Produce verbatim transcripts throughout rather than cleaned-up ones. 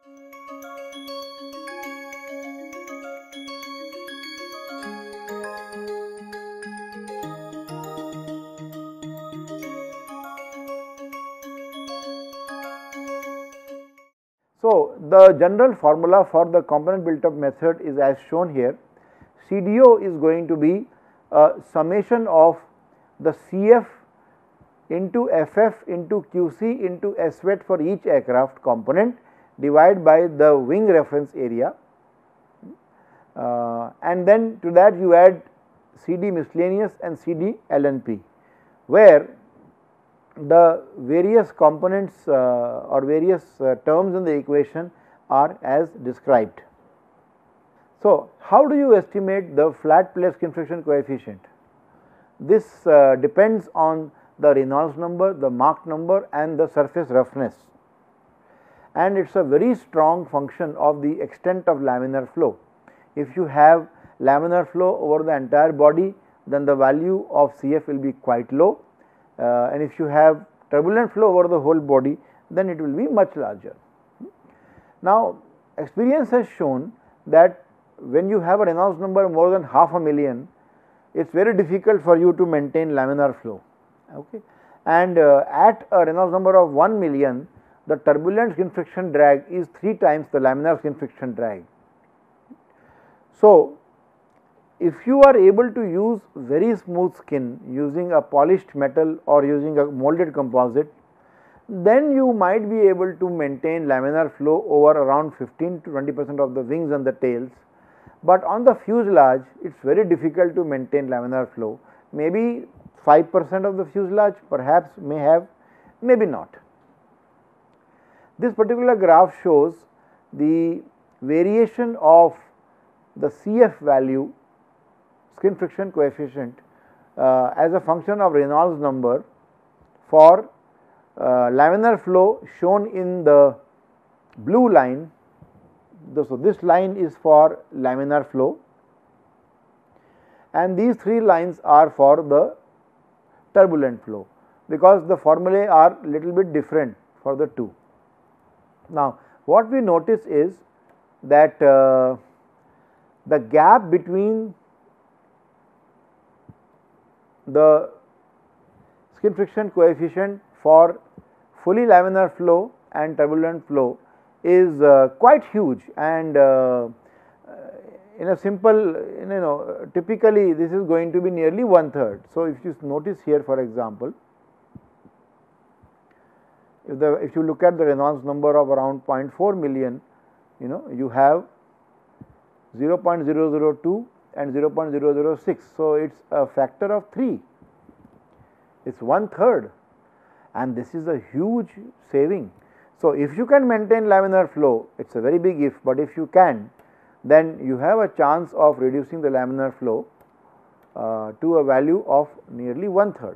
So, the general formula for the component built up method is as shown here. C D O is going to be a summation of the C F into F F into Q C into S W E T for each aircraft component divided by the wing reference area, uh, and then to that you add C D miscellaneous and C D L N P, where the various components uh, or various uh, terms in the equation are as described. So, how do you estimate the flat plate skin friction coefficient? This uh, depends on the Reynolds number, the Mach number and the surface roughness, and it is a very strong function of the extent of laminar flow. If you have laminar flow over the entire body, then the value of C F will be quite low. Uh, and if you have turbulent flow over the whole body, then it will be much larger. Now, experience has shown that when you have a Reynolds number more than half a million, it is very difficult for you to maintain laminar flow. Okay. And uh, at a Reynolds number of one million, the turbulent skin friction drag is three times the laminar skin friction drag. So, if you are able to use very smooth skin using a polished metal or using a molded composite, then you might be able to maintain laminar flow over around fifteen to twenty percent of the wings and the tails, but on the fuselage it is very difficult to maintain laminar flow. Maybe five percent of the fuselage perhaps may have, maybe not. This particular graph shows the variation of the C F value, skin friction coefficient, uh, as a function of Reynolds number for uh, laminar flow shown in the blue line. So, this line is for laminar flow and these three lines are for the turbulent flow, because the formulae are little bit different for the two. Now, what we notice is that uh, the gap between the skin friction coefficient for fully laminar flow and turbulent flow is uh, quite huge, and uh, in a simple, you know, typically this is going to be nearly one third. So, if you notice here, for example, if the if you look at the Reynolds number of around zero point four million, you know, you have zero point zero zero two and zero point zero zero six. So, it is a factor of three, it is one third, and this is a huge saving. So, if you can maintain laminar flow, it is a very big if, but if you can, then you have a chance of reducing the laminar flow uh, to a value of nearly one third.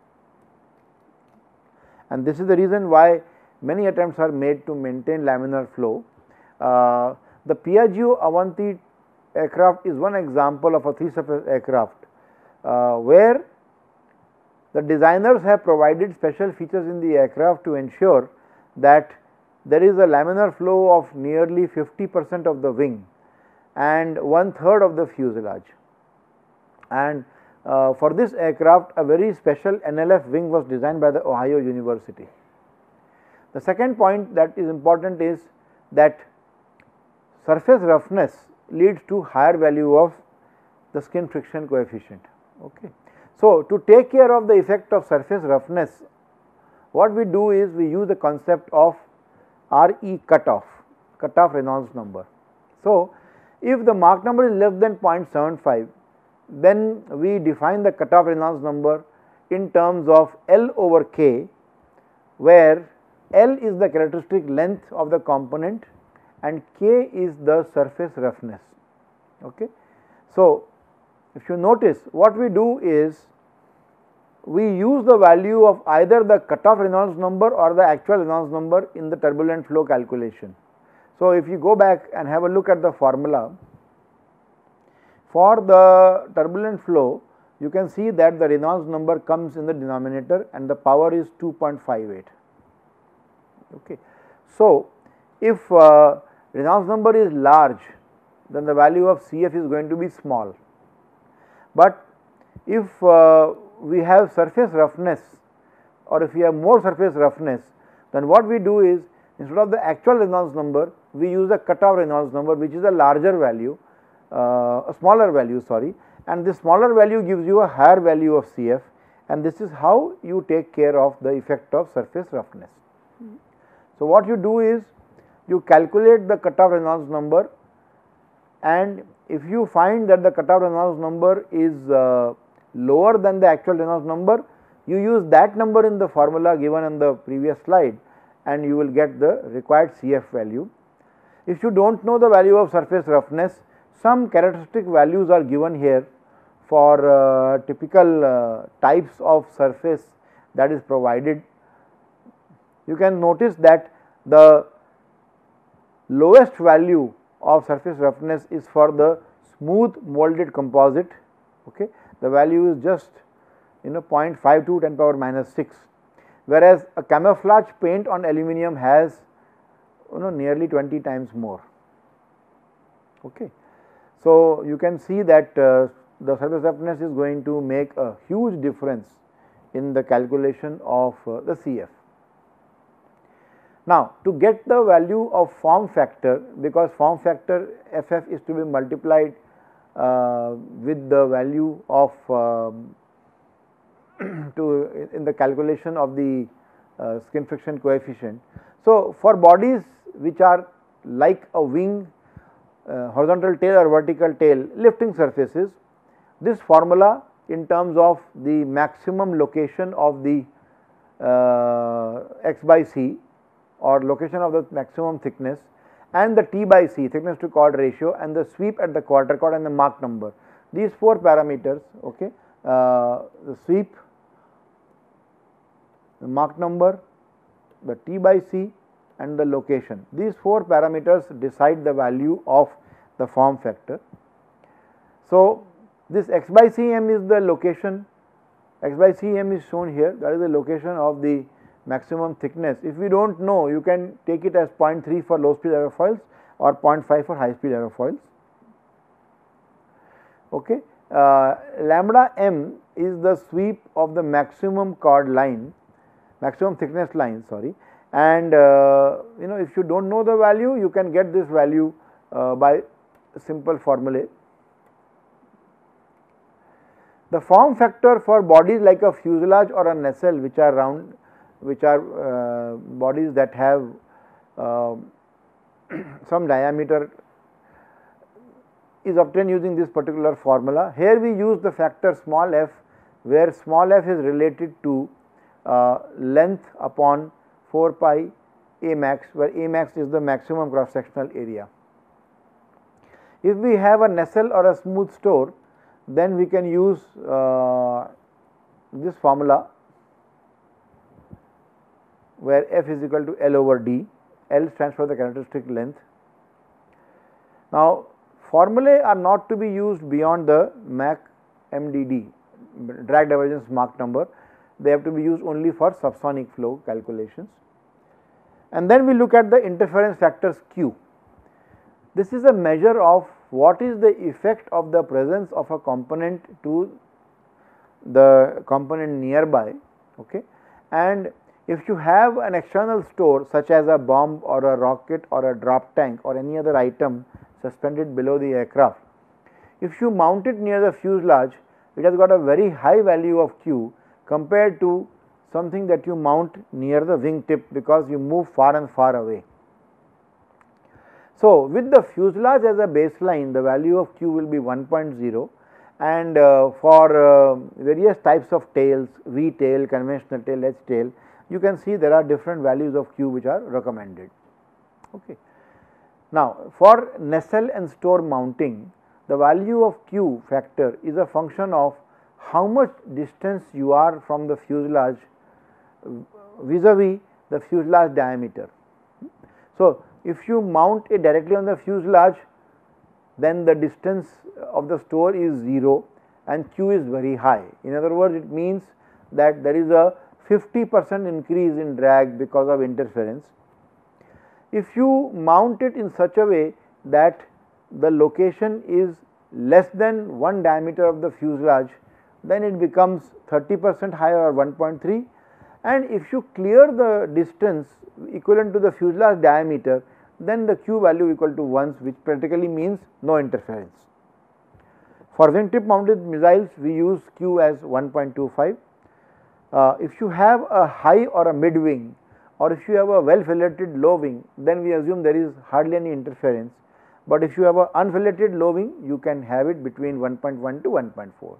And this is the reason why many attempts are made to maintain laminar flow. Uh, the Piaggio Avanti aircraft is one example of a three surface aircraft uh, where the designers have provided special features in the aircraft to ensure that there is a laminar flow of nearly fifty percent of the wing and one third of the fuselage. And uh, for this aircraft, a very special N L F wing was designed by the Ohio University. The second point that is important is that surface roughness leads to higher value of the skin friction coefficient. Okay. So, to take care of the effect of surface roughness, what we do is we use the concept of R E cutoff, cutoff Reynolds number. So, if the Mach number is less than zero point seven five, then we define the cutoff Reynolds number in terms of L over K, where L is the characteristic length of the component and K is the surface roughness. Okay. So, if you notice, what we do is we use the value of either the cutoff Reynolds number or the actual Reynolds number in the turbulent flow calculation. So, if you go back and have a look at the formula for the turbulent flow, you can see that the Reynolds number comes in the denominator and the power is two point five eight. Okay. So, if uh, Reynolds number is large, then the value of C F is going to be small. But if uh, we have surface roughness, or if we have more surface roughness, then what we do is, instead of the actual Reynolds number, we use the cutoff Reynolds number, which is a larger value, uh, a smaller value sorry, and this smaller value gives you a higher value of C F, and this is how you take care of the effect of surface roughness. Mm-hmm. So, what you do is, you calculate the cutoff Reynolds number, and if you find that the cutoff Reynolds number is uh, lower than the actual Reynolds number, you use that number in the formula given in the previous slide, and you will get the required C F value. If you do not know the value of surface roughness, some characteristic values are given here for uh, typical uh, types of surface that is provided. You can notice that the lowest value of surface roughness is for the smooth molded composite. Okay. The value is just you know zero point five two ten power minus six, whereas a camouflage paint on aluminum has you know nearly twenty times more. Okay. So, you can see that uh, the surface roughness is going to make a huge difference in the calculation of uh, the C F. Now, to get the value of form factor, because form factor F F is to be multiplied uh, with the value of um, to in the calculation of the uh, skin friction coefficient. So, for bodies which are like a wing, uh, horizontal tail or vertical tail lifting surfaces, this formula in terms of the maximum location of the uh, x by c, or location of the maximum thickness, and the T by C, thickness to chord ratio, and the sweep at the quarter chord and the Mach number. These four parameters, okay, uh, the sweep, the Mach number, the T by C, and the location. These four parameters decide the value of the form factor. So, this x by cm is the location, x by cm is shown here, that is the location of the maximum thickness. If we do not know, you can take it as zero point three for low speed aerofoils or zero point five for high speed aerofoils. Okay. Uh, lambda m is the sweep of the maximum chord line, maximum thickness line sorry, and uh, you know if you do not know the value, you can get this value uh, by simple formulae. The form factor for bodies like a fuselage or a nacelle, which are round, which are uh, bodies that have uh, some diameter, is obtained using this particular formula. Here we use the factor small f, where small f is related to uh, length upon four pi A max, where A max is the maximum cross sectional area. If we have a nacelle or a smooth store, then we can use uh, this formula, where f is equal to L over d. L stands for the characteristic length. Now, formulae are not to be used beyond the Mach M D D, drag divergence Mach number. They have to be used only for subsonic flow calculations. And then we look at the interference factors Q. This is a measure of what is the effect of the presence of a component to the component nearby. Okay. And if you have an external store such as a bomb or a rocket or a drop tank or any other item suspended below the aircraft, if you mount it near the fuselage, it has got a very high value of Q compared to something that you mount near the wing tip, because you move far and far away. So, with the fuselage as a baseline, the value of Q will be one point zero, and uh, for uh, various types of tails, V tail, conventional tail, H tail, you can see there are different values of Q which are recommended. Okay. Now, for nacelle and store mounting, the value of Q factor is a function of how much distance you are from the fuselage vis-a-vis the fuselage diameter. So, if you mount it directly on the fuselage, then the distance of the store is zero and Q is very high. In other words, it means that there is a fifty percent increase in drag because of interference. If you mount it in such a way that the location is less than one diameter of the fuselage, then it becomes thirty percent higher or one point three, and if you clear the distance equivalent to the fuselage diameter, then the Q value equal to one, which practically means no interference. For wing tip mounted missiles, we use Q as one point two five. Uh, if you have a high or a mid wing, or if you have a well filleted low wing, then we assume there is hardly any interference, but if you have a unfilleted low wing, you can have it between one point one to one point four.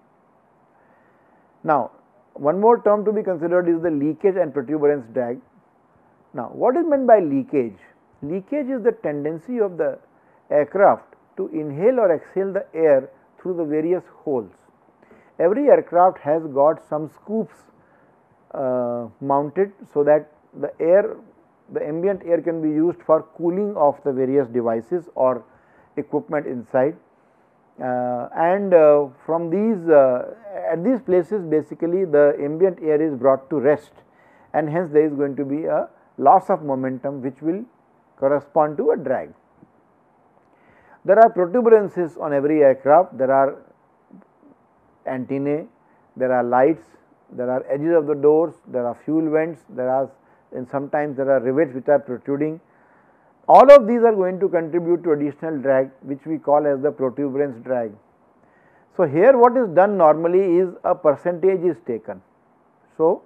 Now, one more term to be considered is the leakage and protuberance drag. Now, what is meant by leakage? Leakage is the tendency of the aircraft to inhale or exhale the air through the various holes. Every aircraft has got some scoops uh, mounted, so that the air, the ambient air can be used for cooling of the various devices or equipment inside. Uh, and uh, from these, uh, at these places basically the ambient air is brought to rest, and hence there is going to be a loss of momentum which will correspond to a drag. There are protuberances on every aircraft, there are antennae, there are lights, there are edges of the doors, there are fuel vents, there are, and sometimes there are rivets which are protruding. All of these are going to contribute to additional drag, which we call as the protuberance drag. So, here what is done normally is a percentage is taken. So,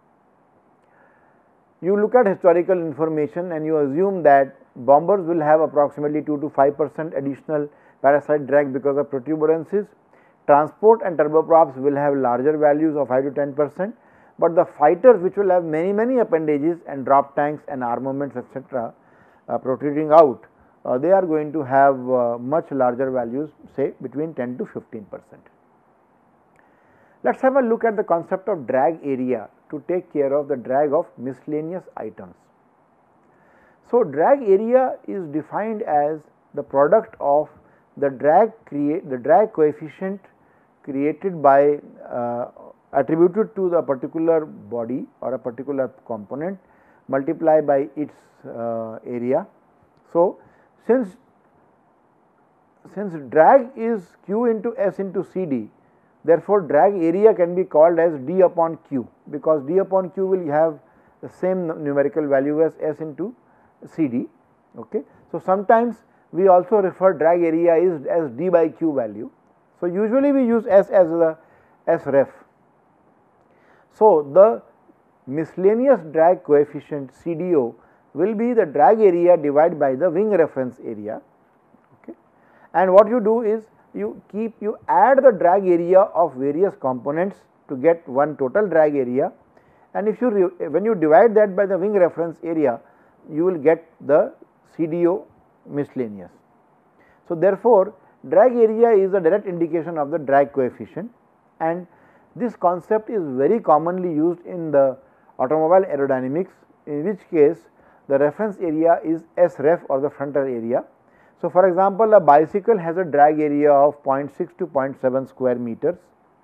you look at historical information and you assume that bombers will have approximately two to five percent additional parasite drag because of protuberances. Transport and turboprops will have larger values of five to ten percent, but the fighters which will have many many appendages and drop tanks and armaments etc. Uh, protruding out, uh, they are going to have uh, much larger values, say between ten to fifteen percent. Let us have a look at the concept of drag area to take care of the drag of miscellaneous items. So, drag area is defined as the product of the drag create the drag coefficient created by uh, attributed to the particular body or a particular component multiplied by its uh, area. So, since since drag is Q into S into C D, therefore, drag area can be called as D upon Q, because D upon Q will have the same numerical value as S into C D. Okay. So, sometimes we also refer drag area is as D by Q value. So, usually we use S as the S ref. So, the miscellaneous drag coefficient C D O will be the drag area divided by the wing reference area. Okay. And what you do is you keep you add the drag area of various components to get one total drag area, and if you re, when you divide that by the wing reference area, you will get the C D O miscellaneous. So, therefore, drag area is a direct indication of the drag coefficient, and this concept is very commonly used in the automobile aerodynamics, in which case the reference area is S ref or the frontal area. So, for example, a bicycle has a drag area of zero point six to zero point seven square meters.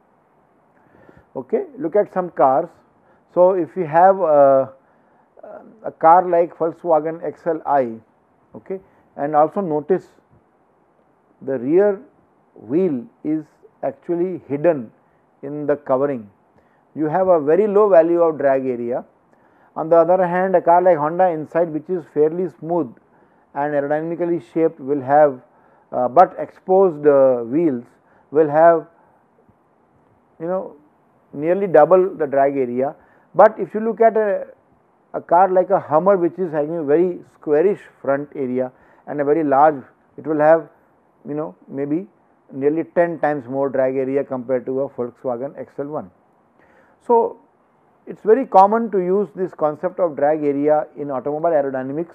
Okay. Look at some cars. So, if you have a, a car like Volkswagen X L I, okay, and also notice the rear wheel is actually hidden in the covering, you have a very low value of drag area. On the other hand, a car like Honda Insight, which is fairly smooth and aerodynamically shaped, will have uh, but exposed uh, wheels will have, you know, nearly double the drag area. But if you look at a, a car like a Hummer, which is having a very squarish front area and a very large, it will have, you know, maybe nearly ten times more drag area compared to a Volkswagen X L one. So, it is very common to use this concept of drag area in automobile aerodynamics.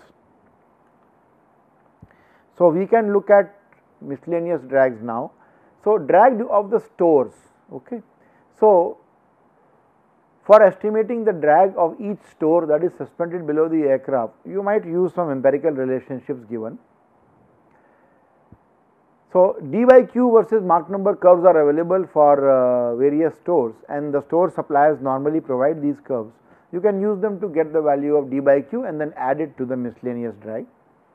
So, we can look at miscellaneous drags now. So, drag of the stores. Okay. So, for estimating the drag of each store that is suspended below the aircraft, you might use some empirical relationships given. So, D by Q versus Mach number curves are available for uh, various stores, and the store suppliers normally provide these curves. you can use them to get the value of d by q and then add it to the miscellaneous drag.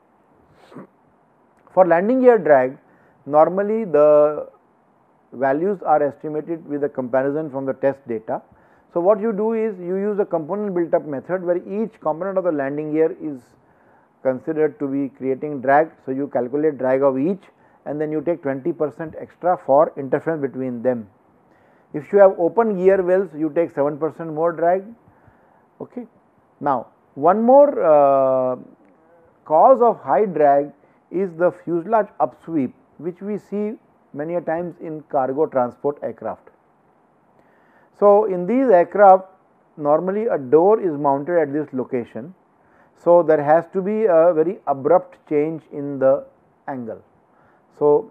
For landing gear drag, normally the values are estimated with a comparison from the test data. So, what you do is you use a component built up method where each component of the landing gear is considered to be creating drag. So, you calculate drag of each and then you take twenty percent extra for interference between them. If you have open gear wells, you take seven percent more drag. Okay. Now, one more uh, cause of high drag is the fuselage upsweep, which we see many a times in cargo transport aircraft. So, in these aircraft normally a door is mounted at this location. So, there has to be a very abrupt change in the angle. So,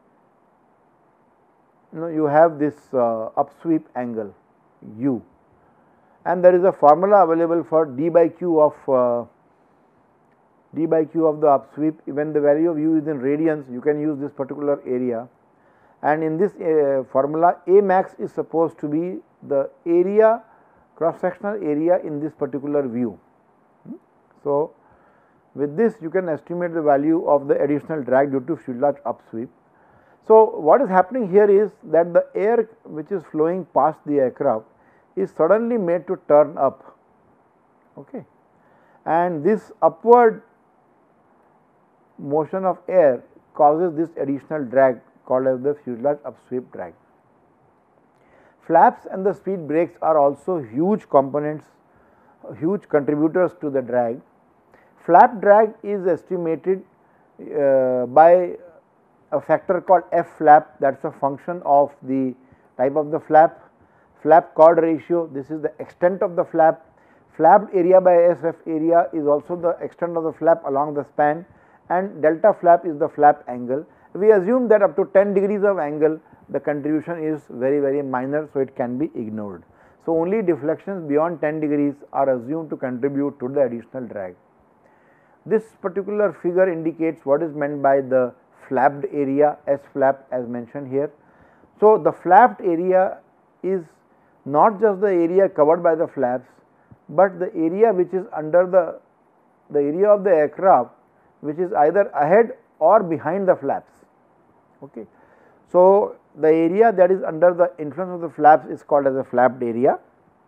you know, you have this uh, upsweep angle u, and there is a formula available for d by q of uh, d by q of the upsweep. When the value of u is in radians, you can use this particular area, and in this uh, formula A max is supposed to be the area, cross sectional area in this particular view. So, with this you can estimate the value of the additional drag due to fuselage upsweep. So, what is happening here is that the air which is flowing past the aircraft is suddenly made to turn up, okay, and this upward motion of air causes this additional drag called as the fuselage upsweep drag. Flaps and the speed brakes are also huge components, huge contributors to the drag. Flap drag is estimated uh, by a factor called F flap, that is a function of the type of the flap, flap chord ratio, this is the extent of the flap, flapped area by S F area is also the extent of the flap along the span, and delta flap is the flap angle. We assume that up to ten degrees of angle the contribution is very very minor, so it can be ignored. So, only deflections beyond ten degrees are assumed to contribute to the additional drag. This particular figure indicates what is meant by the flapped area, S flap as mentioned here. So, the flapped area is not just the area covered by the flaps, but the area which is under the, the area of the aircraft which is either ahead or behind the flaps. Okay. So, the area that is under the influence of the flaps is called as a flapped area.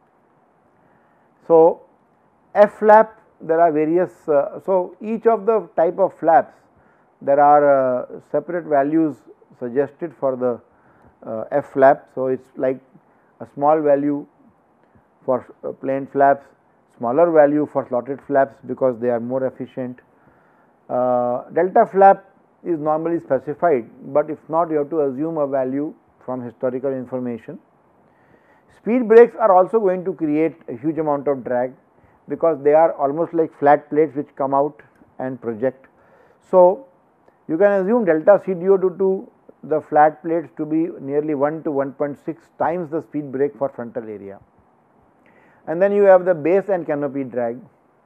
So, F flap, there are various, uh, so each of the type of flaps there are uh, separate values suggested for the uh, F flap. So, it is like a small value for uh, plain flaps, smaller value for slotted flaps because they are more efficient. Uh, delta flap is normally specified, but if not, you have to assume a value from historical information. Speed brakes are also going to create a huge amount of drag because they are almost like flat plates which come out and project. So, you can assume delta C D O due to the flat plates to be nearly one to one point six times the speed brake for frontal area. And then you have the base and canopy drag.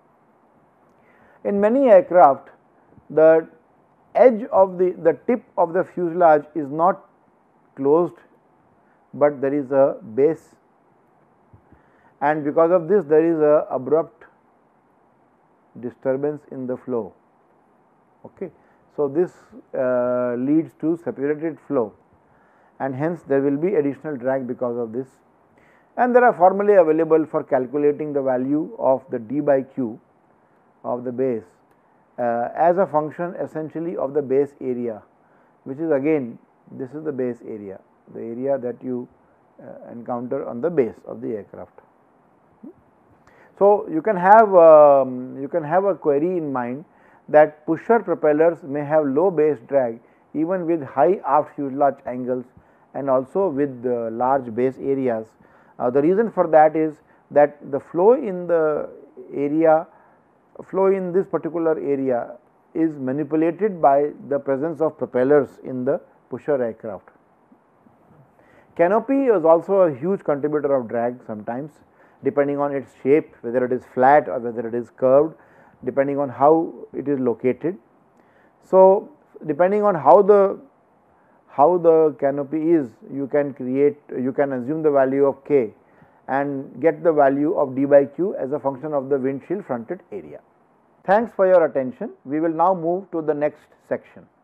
In many aircraft, the edge of the, the tip of the fuselage is not closed, but there is a base, and because of this there is a abrupt disturbance in the flow. Okay. So, this uh, leads to separated flow, and hence there will be additional drag because of this, and there are formulae available for calculating the value of the d by q of the base uh, as a function essentially of the base area, which is again this is the base area, the area that you uh, encounter on the base of the aircraft. So, you can have um, you can have a query in mind that pusher propellers may have low base drag even with high aft fuselage angles and also with uh, large base areas. Uh, the reason for that is that the flow in the area, flow in this particular area is manipulated by the presence of propellers in the pusher aircraft. Canopy is also a huge contributor of drag sometimes, depending on its shape, whether it is flat or whether it is curved, depending on how it is located. So, depending on how the how the canopy is, you can create, you can assume the value of k, and get the value of d by q as a function of the windshield fronted area. Thanks for your attention. We will now move to the next section.